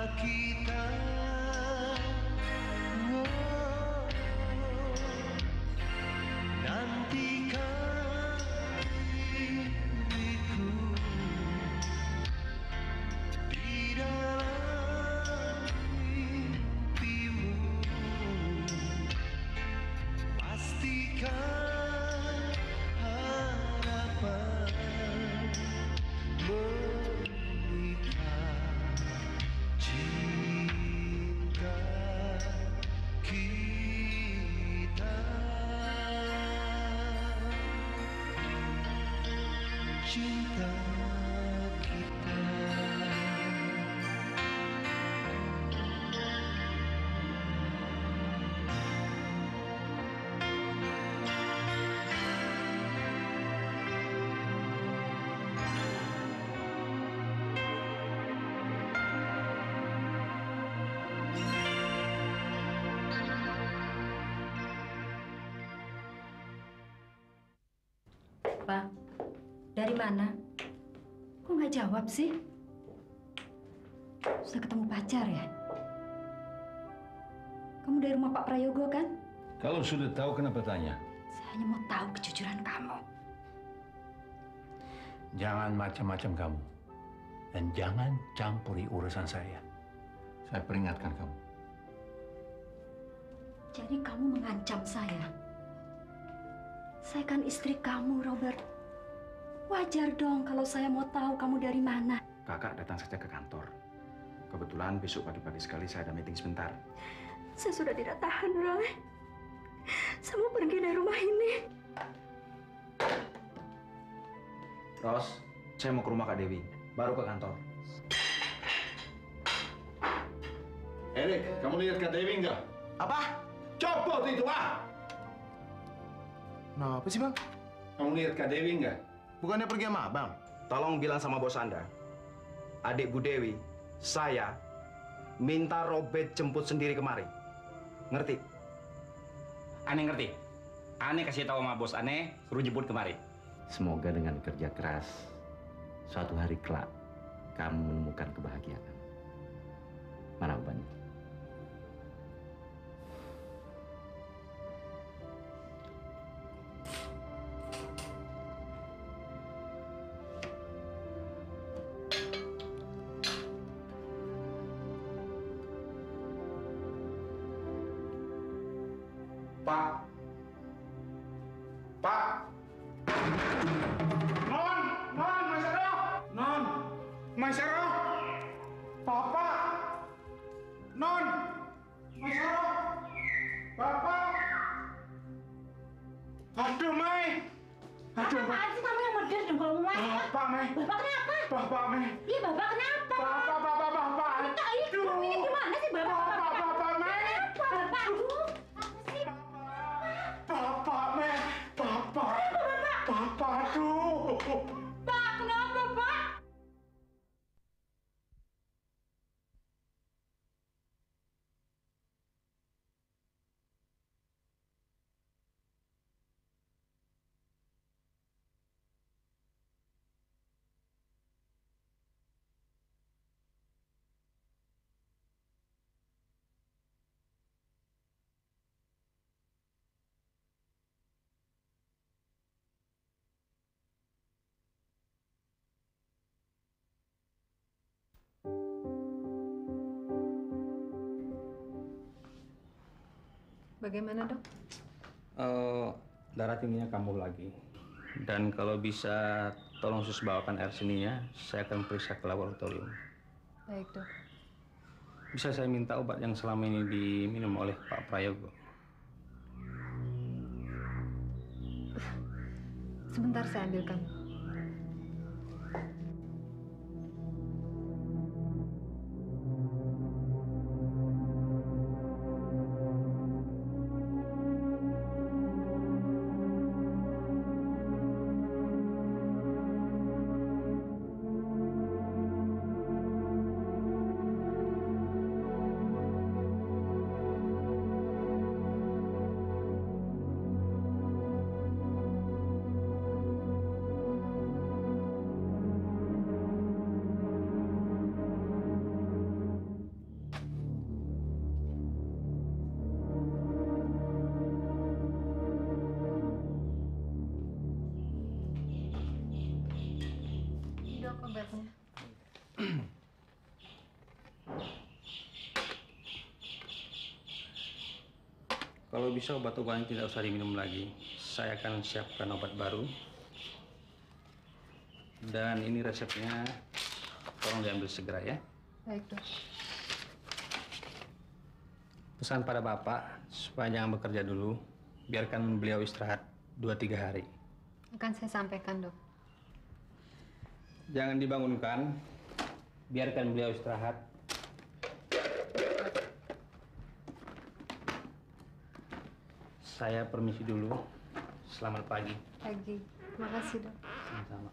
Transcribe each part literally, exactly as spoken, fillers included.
kita. Oh, nantikan diriku di dalam mimpimu. Pastikan harapan menikah, cinta kita, cinta kita. Pak, dari mana? Kok nggak jawab sih? Sudah ketemu pacar ya? Kamu dari rumah Pak Prayogo kan? Kalau sudah tahu kenapa tanya? Saya hanya mau tahu kejujuran kamu. Jangan macam-macam kamu. Dan jangan campuri urusan saya. Saya peringatkan kamu. Jadi kamu mengancam saya? Saya kan istri kamu, Robert. Wajar dong kalau saya mau tahu kamu dari mana. Kakak datang saja ke kantor. Kebetulan besok pagi-pagi sekali saya ada meeting sebentar. Saya sudah tidak tahan, Roy. Saya mau pergi dari rumah ini. Ros, saya mau ke rumah Kak Dewi. Baru ke kantor. Erik, kamu lihat Kak Dewi enggak? Apa? Copot itu, ah! Nah, apa sih, Bang? Kamu lihat Kak Dewi enggak? Bukannya pergi sama Abang? Tolong bilang sama bos Anda. Adik Bu Dewi, saya minta Robert jemput sendiri kemari. Ngerti? Aneh ngerti. Aneh kasih tahu sama bos Aneh, suruh jemput kemari. Semoga dengan kerja keras, suatu hari kelak kamu menemukan kebahagiaan. Mana bebannya? Pak. Pak. Non, non, Maisaro. Non, Maisaro. Papa. Non, Maisaro. Papa. Aduh, Mai. Aduh, apaan sih kamu yang modern dong kalau mau Bapak, Mai. Bapak kenapa? Bapak, Mai. Iya, Bapak kenapa? Bapak, Bapak, Bapak. Bapak, itu ini gimana sih, Bapak? Bapak, Bapak, Mai. Kenapa? Bapak, aduh. Apa sih? Bapak, Mai. Bapak. Kenapa, Bapak? Bapak, aduh. Pak, kenapa, Pak? Bagaimana, Dok? Uh, darah tingginya kambuh lagi. Dan kalau bisa tolong sus bawakan air seninya, saya akan periksa ke laboratorium. Baik, Dok. Bisa saya minta obat yang selama ini diminum oleh Pak Prayogo? Sebentar saya ambilkan. dok obatnya. Kalau bisa obat-obatan tidak usah diminum lagi. Saya akan siapkan obat baru. Dan ini resepnya, tolong diambil segera ya. Baik dok. Pesan pada Bapak supaya jangan bekerja dulu. Biarkan beliau istirahat dua tiga hari. Akan saya sampaikan dok. Jangan dibangunkan. Biarkan beliau istirahat. Saya permisi dulu. Selamat pagi. Pagi. Terima kasih dok. Sama-sama.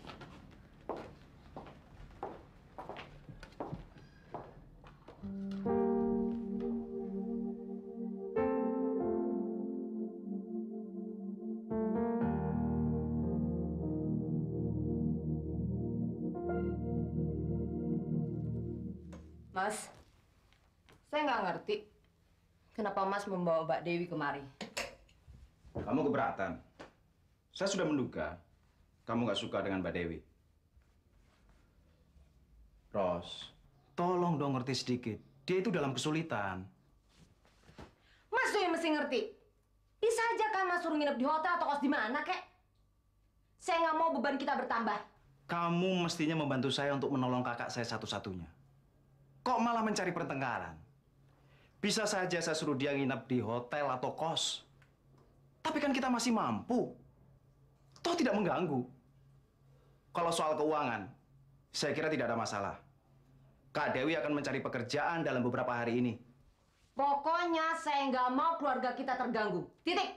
Mas, saya nggak ngerti kenapa Mas membawa Mbak Dewi kemari. Kamu keberatan? Saya sudah menduga kamu nggak suka dengan Mbak Dewi. Ros, tolong dong ngerti sedikit. Dia itu dalam kesulitan. Mas tuh yang mesti ngerti. Bisa aja kan Mas suruh nginep di hotel atau kos di mana, kek? Saya nggak mau beban kita bertambah. Kamu mestinya membantu saya untuk menolong kakak saya satu-satunya. Kok malah mencari pertengkaran? Bisa saja saya suruh dia nginep di hotel atau kos. Tapi kan kita masih mampu. Toh tidak mengganggu. Kalau soal keuangan, saya kira tidak ada masalah. Kak Dewi akan mencari pekerjaan dalam beberapa hari ini. Pokoknya saya nggak mau keluarga kita terganggu. Titik.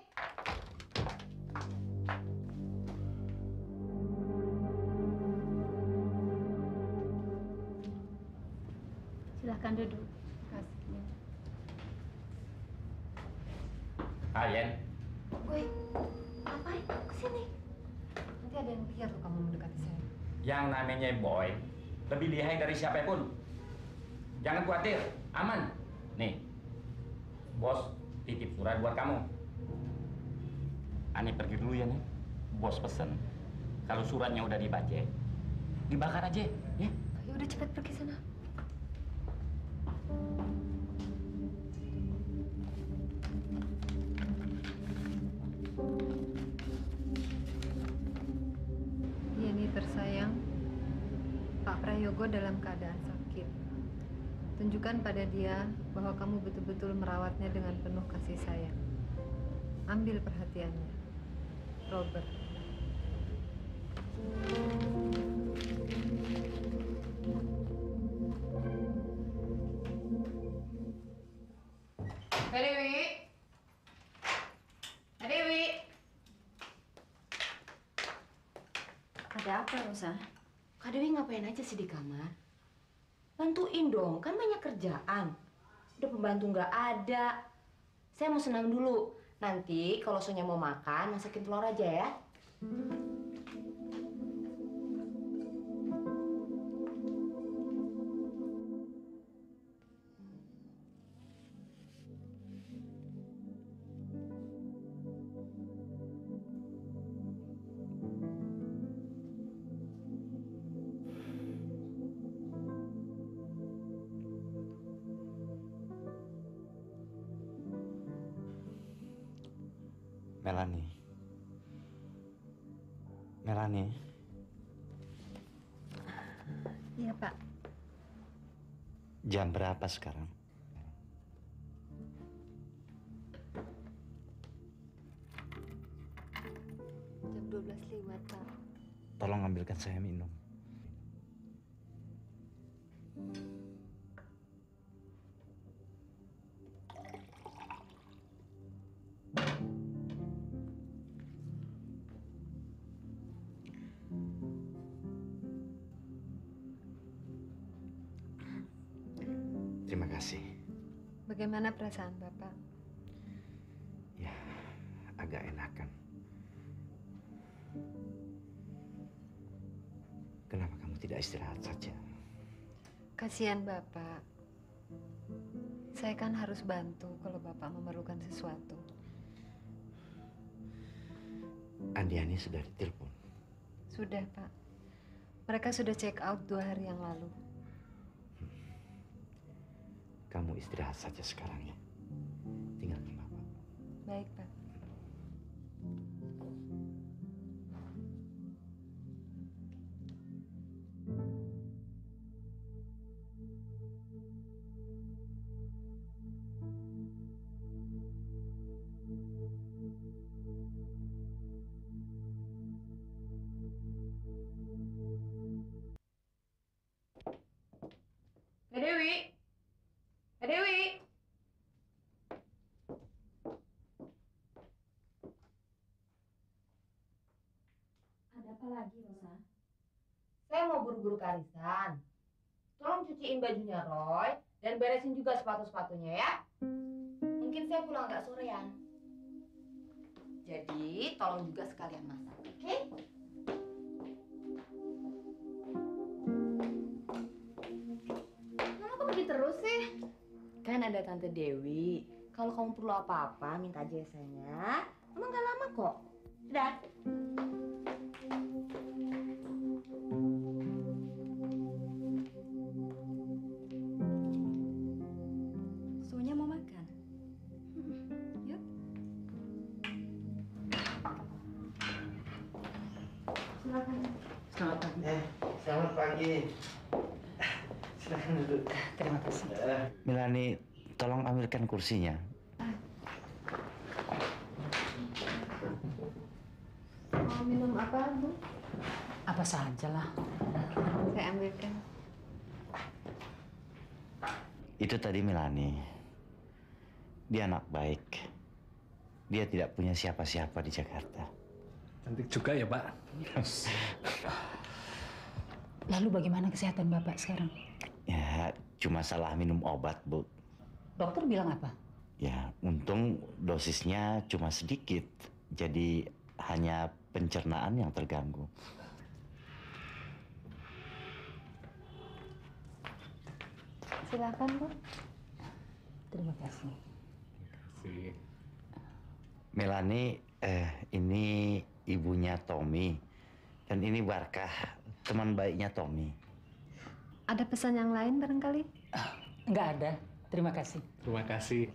Silahkan duduk. Kasih. Ayen, Woi, ngapain kamu kesini? Nanti ada yang lihat tuh kamu mendekati saya. Yang namanya Boy lebih lihai dari siapapun. Jangan khawatir, aman. Nih, bos titip surat buat kamu. Ani pergi dulu ya nih. Bos pesen, kalau suratnya udah dibaca, dibakar aja, ya. Ya udah cepat pergi sana. Yeni tersayang, Pak Prayogo dalam keadaan sakit. Tunjukkan pada dia bahwa kamu betul-betul merawatnya dengan penuh kasih sayang. Ambil perhatiannya. Robert. Kak Dewi. Kak Dewi. Ada apa, Rosa? Kak Dewi ngapain aja sih di kamar? Bantuin dong, kan banyak kerjaan. Udah pembantu nggak ada. Saya mau senam dulu. Nanti kalau Sonya mau makan, masakin telur aja ya. Melanie. Melanie. Iya, Pak. Jam berapa sekarang? Jam dua belas lewat, Pak. Tolong ambilkan saya minum. Terima kasih. Bagaimana perasaan Bapak? Ya, agak enakan. Kenapa kamu tidak istirahat saja? Kasihan Bapak. Saya kan harus bantu kalau Bapak memerlukan sesuatu. Andiani sudah ditelepon. Sudah, Pak. Mereka sudah check out dua hari yang lalu. Kamu istirahat saja sekarang ya. Tinggalkan Bapak. Baik, Pak. Kak Dewi. Kak Dewi. Ada apa lagi, Rosa? Saya mau buru-buru ke arisan. Tolong cuciin bajunya Roy dan beresin juga sepatu-sepatunya ya. Mungkin saya pulang agak sorean. Jadi tolong juga sekalian masak, oke? Mama kok pergi terus sih? Kan ada Tante Dewi. Kalau kamu perlu apa-apa, minta aja ya sayangnya. Mama nggak lama kok. Dadah. Sonya mau makan? Yuk. Silakan. Selamat pagi. Eh, selamat pagi. Silakan duduk. Terima kasih. Milani, tolong ambilkan kursinya. Mau minum apa, Bu? Apa saja lah. Saya ambilkan. Itu tadi Milani. Dia anak baik. Dia tidak punya siapa-siapa di Jakarta. Cantik juga ya, Pak. Lalu bagaimana kesehatan Bapak sekarang? Ya, cuma salah minum obat, Bu. Dokter bilang apa? Ya, untung dosisnya cuma sedikit. Jadi hanya pencernaan yang terganggu. Silakan, Bu. Terima kasih. Melani, eh, ini ibunya Tommy. Dan ini Barkah, teman baiknya Tommy. Ada pesan yang lain barangkali? Enggak ada. Terima kasih. Terima kasih.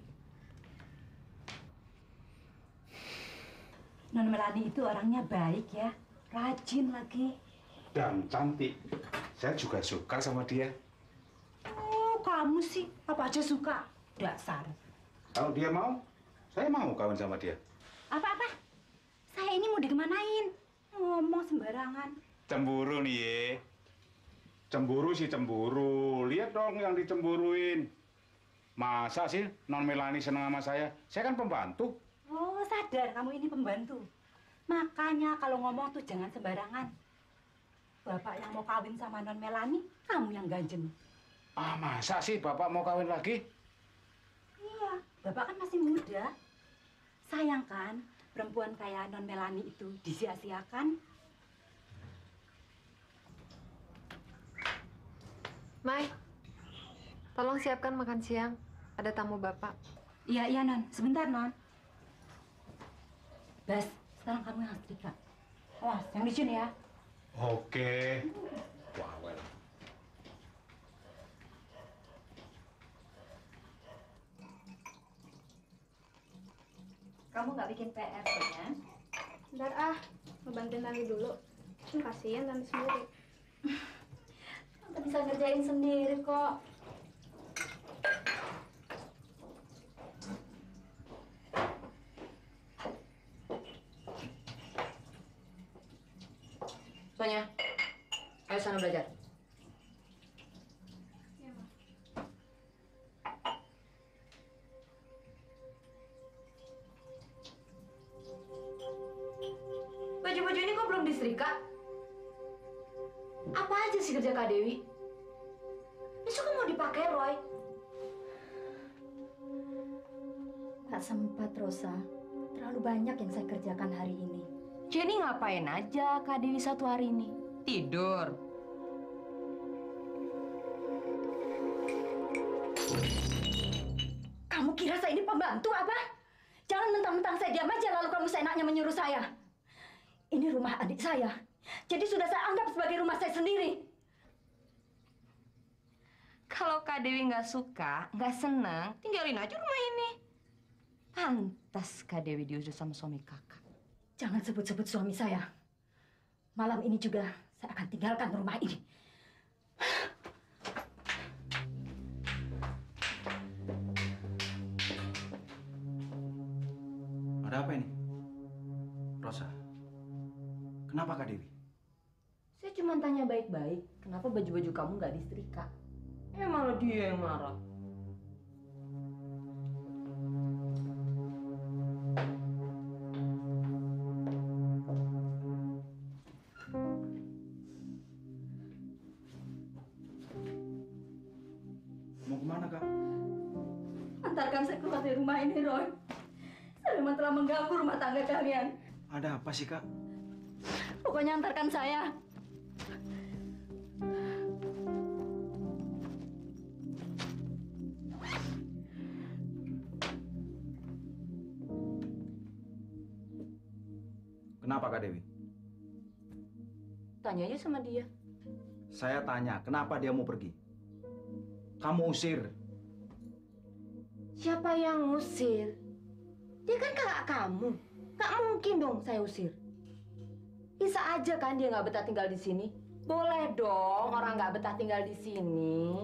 Non Melani itu orangnya baik ya, rajin lagi. Dan cantik. Saya juga suka sama dia. Oh, kamu sih apa aja suka. Dasar. Kalau dia mau, saya mau kawin sama dia. Apa-apa? Saya ini mau dikemanain? Ngomong sembarangan. Cemburu nih ye. Cemburu sih cemburu. Lihat dong yang dicemburuin. Masa sih Non Melani senang sama saya? Saya kan pembantu. Oh, sadar kamu ini pembantu. Makanya kalau ngomong tuh jangan sembarangan. Bapak yang mau kawin sama Non Melani, kamu yang ganjen. Ah, masa sih Bapak mau kawin lagi? Iya, Bapak kan masih muda. Sayang kan, perempuan kayak Non Melani itu disia-siakan. Mai, tolong siapkan makan siang. Ada tamu Bapak. Iya, iya Non. Sebentar Non. Bas, sekarang kamu yang setrika. Awas, yang licin ya. Oke. Wah, well. Kamu nggak bikin P R ya? Bentar ah, ngebantuin Tante dulu. Hmm, kasihan Tante sendiri. Tante bisa ngerjain sendiri kok. Sonya, ayo sana belajar. Iya, Ma. Baju-baju ini kok belum disetrika? Apa aja sih kerja Kak Dewi? Besok kan mau dipakai Roy. Nggak sempat, Rosa. Terlalu banyak yang saya kerjakan hari ini. Jenny ngapain aja Kak Dewi satu hari ini? Tidur. Kamu kira saya ini pembantu apa? Jangan mentang-mentang saya diam aja lalu kamu seenaknya menyuruh saya. Ini rumah adik saya. Jadi sudah saya anggap sebagai rumah saya sendiri. Kalau Kak Dewi nggak suka, nggak senang, tinggalin aja rumah ini. Pantas Kak Dewi diusir sama suami kakak. Jangan sebut-sebut suami saya. Malam ini juga saya akan tinggalkan rumah ini. Ada apa ini? Rosa, kenapa Kak Dewi? Saya cuma tanya baik-baik, kenapa baju-baju kamu nggak disetrika? Eh malah dia yang marah. Mau kemana, Kak? Antarkan saya keluar dari rumah ini, Roy. Saya memang telah mengganggu rumah tangga kalian. Ada apa sih, Kak? Pokoknya antarkan saya. Kenapa, Kak Dewi? Tanya aja sama dia. Saya tanya, kenapa dia mau pergi? Kamu usir. Siapa yang ngusir? Dia kan kakak kamu. Gak mungkin dong saya usir. Bisa aja kan dia nggak betah tinggal di sini. Boleh dong orang nggak betah tinggal di sini.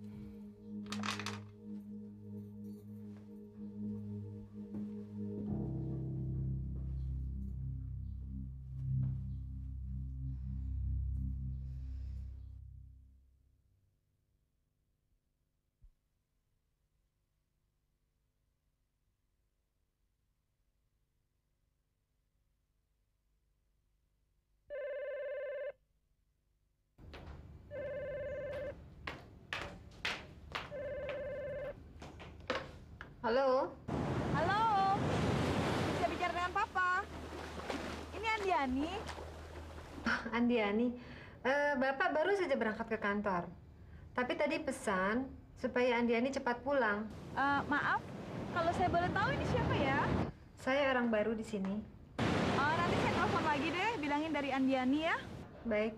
Halo? Halo, bisa bicara dengan Papa. Ini Andiani. Oh, Andiani, eh, Bapak baru saja berangkat ke kantor. Tapi tadi pesan supaya Andiani cepat pulang. Eh, maaf, kalau saya boleh tahu ini siapa ya? Saya orang baru di sini. Oh, nanti saya telepon lagi deh, bilangin dari Andiani ya. Baik.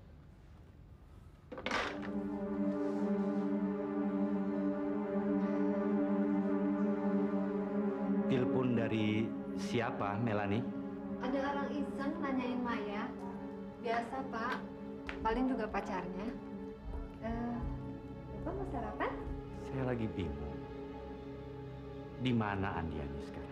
Telepon dari siapa, Melani? Ada orang iseng nanyain Maya. Biasa, Pak. Paling juga pacarnya. Eh, Bapak mau sarapan? Saya lagi bingung. Di mana Andiani sekarang?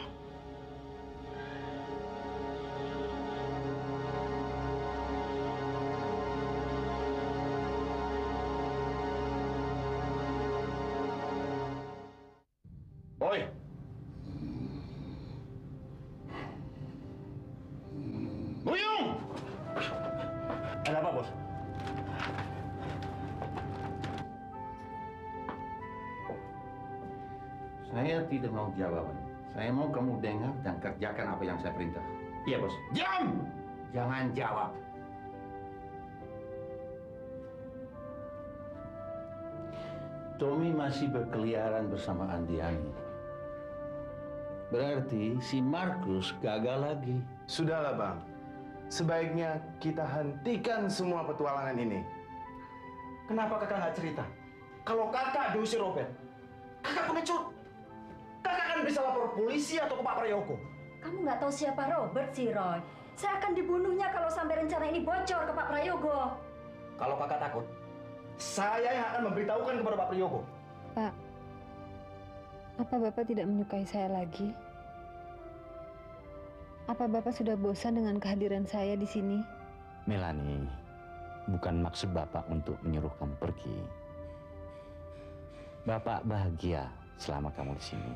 Oi! Buyung! Ada apa, Bos? Saya tidak mau jawaban. Saya mau kamu dengar dan kerjakan apa yang saya perintah. Iya, Bos. Diam! Jangan jawab. Tommy masih berkeliaran bersama Andiani. Berarti si Markus gagal lagi. Sudahlah, Bang. Sebaiknya kita hentikan semua petualangan ini. Kenapa kakak nggak cerita? Kalau kakak diusir Robert, kakak pengecut. Kakak kan bisa lapor polisi atau ke Pak Prayogo. Kamu nggak tahu siapa Robert sih, Roy. Saya akan dibunuhnya kalau sampai rencana ini bocor ke Pak Prayogo. Kalau kakak takut, saya yang akan memberitahukan kepada Pak Prayogo. Pak, apa Bapak tidak menyukai saya lagi? Apa Bapak sudah bosan dengan kehadiran saya di sini? Melani, bukan maksud Bapak untuk menyuruh kamu pergi. Bapak bahagia selama kamu di sini.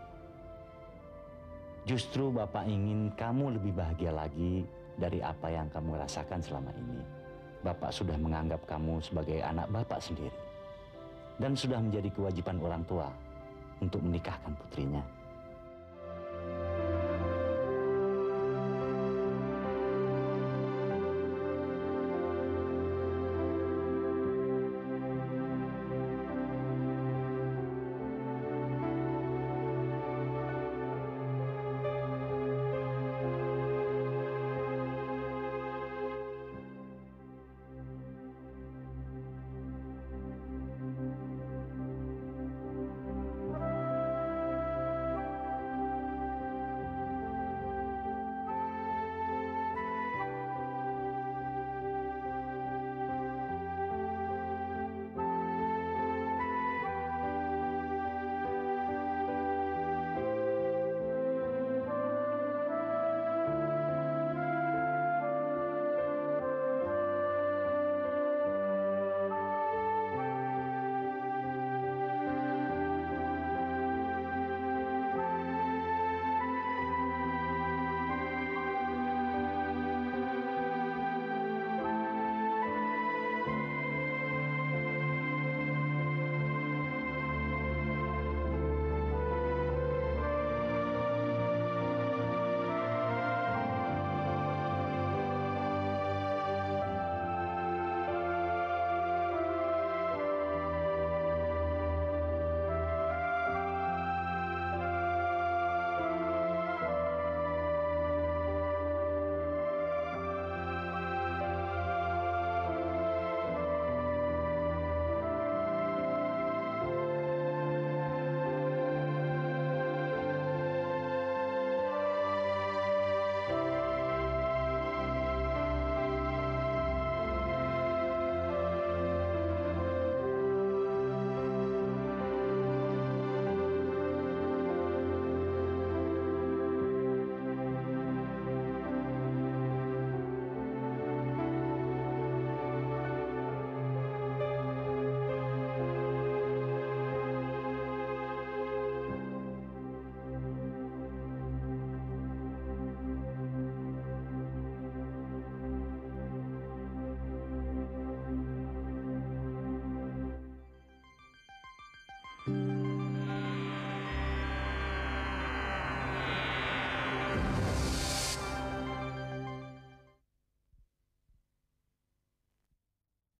Justru Bapak ingin kamu lebih bahagia lagi dari apa yang kamu rasakan selama ini. Bapak sudah menganggap kamu sebagai anak Bapak sendiri. Dan sudah menjadi kewajiban orang tua untuk menikahkan putrinya.